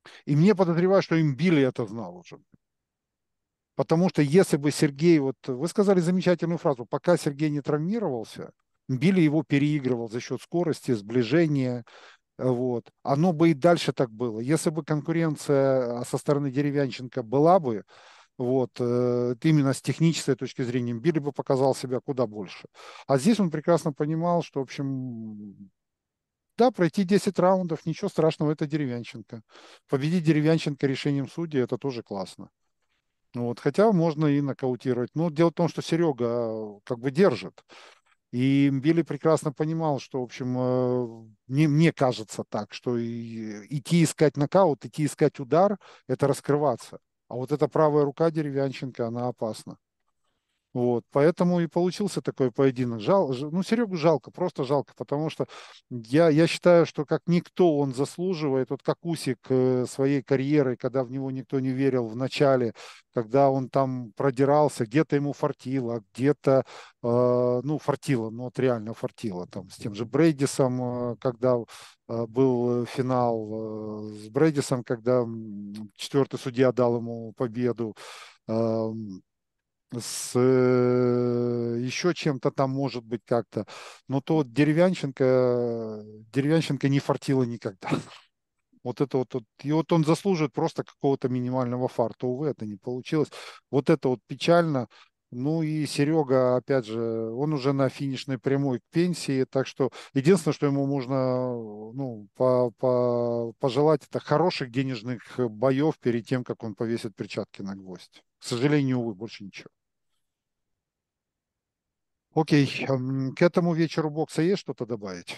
И мне подозреваю, что им Билли это знал уже. Потому что если бы Сергей, вот вы сказали замечательную фразу, пока Сергей не травмировался, Билли его переигрывал за счет скорости, сближения, вот. Оно бы и дальше так было. Если бы конкуренция со стороны Деревянченко была бы, вот, э, именно с технической точки зрения, Билли бы показал себя куда больше. А здесь он прекрасно понимал, что, в общем, да, пройти десять раундов, ничего страшного, это Деревянченко. Победить Деревянченко решением судей, это тоже классно. Вот, хотя можно и нокаутировать. Но дело в том, что Серега э, как бы держит. И Билли прекрасно понимал, что, в общем, э, мне, мне кажется так, что и, идти искать нокаут, идти искать удар, это раскрываться. А вот эта правая рука Деревянченко, она опасна. Вот, поэтому и получился такой поединок. Жал, ж- ну, Серегу жалко, просто жалко, потому что я, я считаю, что как никто он заслуживает, вот как Усик э, своей карьерой, когда в него никто не верил в начале, когда он там продирался, где-то ему фартило, где-то, э, ну, фартило, ну, вот реально фартило, там, с тем же Брейдисом, э, когда э, был финал э, с Брейдисом, когда м, четвертый судья дал ему победу, эм, с э, еще чем-то там, может быть, как-то. Но то вот Деревянченко, Деревянченко не фартило никогда. Вот это вот, вот, и вот он заслуживает просто какого-то минимального фарта. Увы, это не получилось. Вот это вот печально. Ну и Серега, опять же, он уже на финишной прямой к пенсии, так что единственное, что ему можно ну, по, по, пожелать, это хороших денежных боев перед тем, как он повесит перчатки на гвоздь. К сожалению, увы, больше ничего. Окей, м, к этому вечеру бокса есть что-то добавить?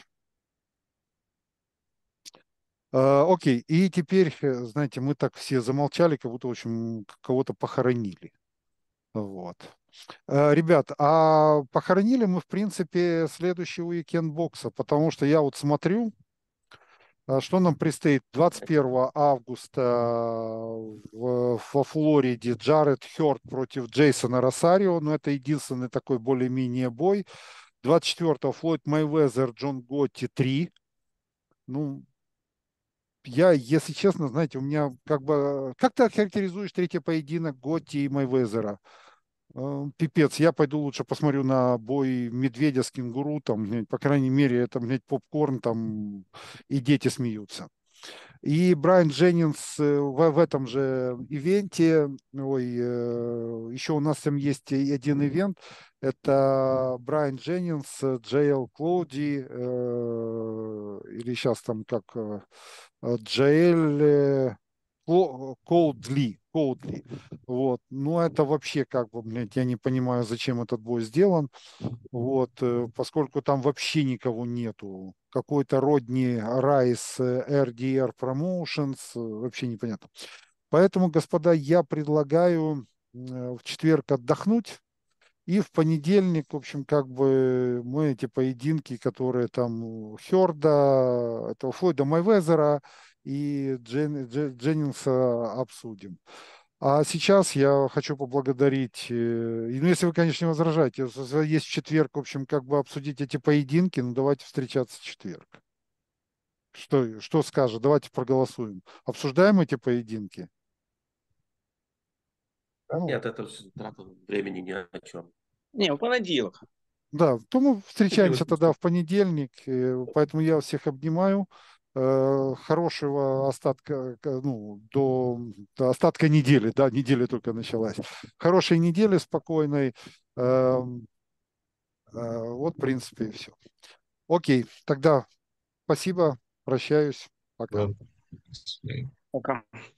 А, Окей, и теперь, э, знаете, мы так все замолчали, как будто, в общем, кого-то похоронили. Вот. Э, Ребят, а похоронили мы, в принципе, следующий уикенд бокса, потому что я вот смотрю, а, что нам предстоит двадцать первого августа в- во Флориде Джаред Хёрд против Джейсона Росарио, но это единственный такой более-менее бой. двадцать четвёртого Флойд Мейвезер, Джон Готти три. Ну, я, если честно, знаете, у меня как бы... Как ты охарактеризуешь третий поединок Готти и Майвезера? Э, Пипец, я пойду лучше посмотрю на бой медведя с кенгуру, там, блядь, по крайней мере, это, блядь, попкорн, там, и дети смеются. И Брайан Дженнингс э, в, в этом же ивенте, ой, э, еще у нас там есть и один ивент, это Брайан Дженнингс, э, Джей Эл Клоуди, э, или сейчас там как э, э, Джеэль э, Кло- Коудли, Коудли. Вот. Ну, это вообще как бы, блядь, я не понимаю, зачем этот бой сделан. Вот, э, поскольку там вообще никого нету. Какой-то Родни Райс, э, эр ди ар Promotions, э, вообще непонятно. Поэтому, господа, я предлагаю э, в четверг отдохнуть. И в понедельник, в общем, как бы мы эти поединки, которые там Херда, этого Флойда Майвезера и Джен, Дже- Дженнингса обсудим. А сейчас я хочу поблагодарить, э, и, ну, если вы, конечно, не возражаете, з- з- есть в четверг, в общем, как бы обсудить эти поединки, ну, давайте встречаться в четверг. Что, что скажет? Давайте проголосуем. Обсуждаем эти поединки? Да Ну, нет, это всё трата времени ни о чем. Ні, в понеділок. да, то мы встречаемся тогда Понедельник. в понедельник, э, поэтому я всех обнимаю. Э, Хорошего остатка, к- ну, до, до остатка недели, да, неделя только началась. Хорошей недели, спокойной. Эм, э, Вот, в принципе, и все. Окей, тогда спасибо, прощаюсь, пока. Да. Пока.